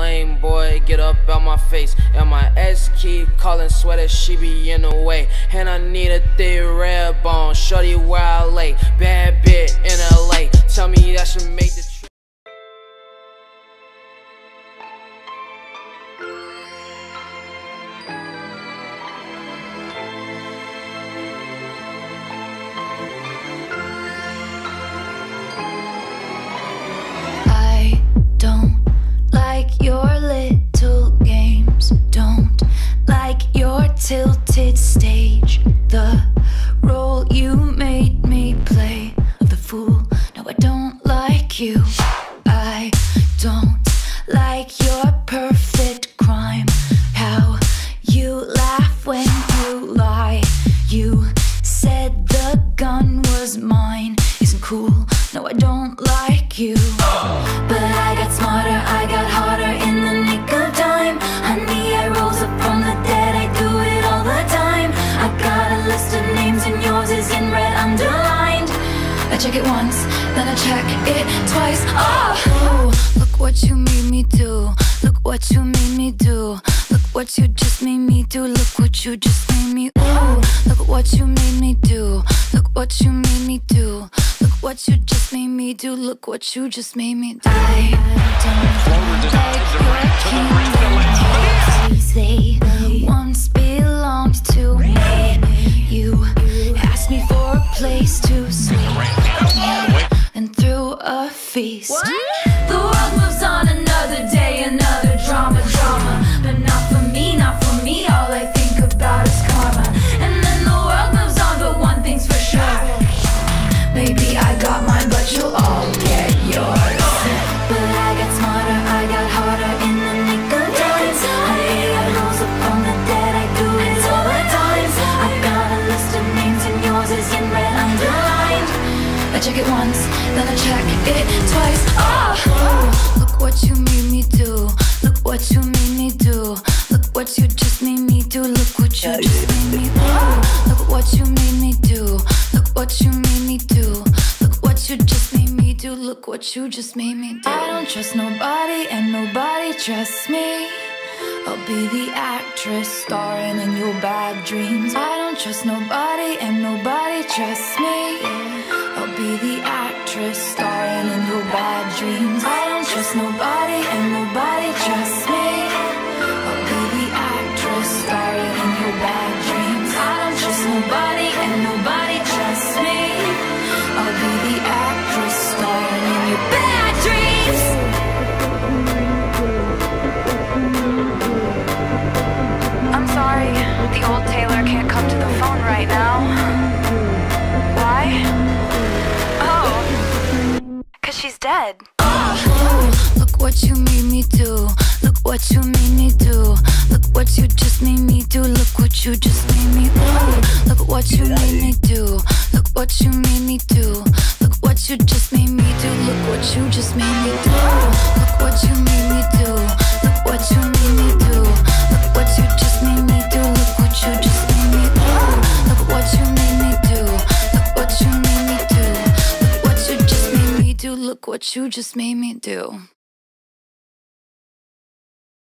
lame boy, get up out my face. And my ex keep calling, swear that she be in the way. And I need a thick red bone, shorty where I lay. Bad bitch in LA, tell me that should make the your little games, don't like your tilted stage, the role you made me play of the fool. No, I don't like you. I don't like your perfect crime, how you laugh when you lie. You said the gun was mine, isn't cool. No, I don't like you. But I got smarter, I got harder in the nick of time. Honey, I rose up from the dead, I do it all the time. I got a list of names and yours is in red underlined. I check it once, then I check it twice. Oh, look what you made me do. Look what you made me do. Look what you just made me do. Look what you just made me. Ooh, look what you made me do. Look what you made me do. Look what you just made me do. Look what you just made me do. I don't like they once belonged to me. You asked me for a place to sleep and threw a feast. The world moves on, another day, another drama, but not for me, not for me. All I think about is karma. And then the world moves on, but one thing's for sure, maybe I got mine, but you'll all get yours. But I got smarter, I got harder in the nick of time. Honey, I rose up from the dead, I do it all the time. I got a list of names and yours is in red underlined. I check it once, then I check it twice. Oh, look what you made me do. Look what you made me do. Look what you just made me do. Look what you just made me do. Look what you made me do. Look what you made me do. Look what you just made me do. Look what you just made me do. I don't trust nobody and nobody trusts me. I'll be the actress starring in your bad dreams. I don't trust nobody and nobody trusts me. I'll be the actress starring in your bad dreams. I don't trust nobody and nobody trusts me. I'll be the actress starring in your bad dreams. I don't trust nobody and nobody trusts me. I'll be the actress starring in your bad dreams. I'm sorry, the old Taylor can't come to the phone right now. Why? Oh, 'cause she's dead. Oh, look what you made me do. Look what you made me do. Look what you just made me do. Look what you just made me do. Look what you made me do. Look what you made me do. Look what you just made me do. Look what you just made me do. Look what you made me do. Look what you made me do. Look what you just made me do. Look what you just made me do. Look what you made me do. Look what you made me do. Look what you just made me do. Look what you just made me do.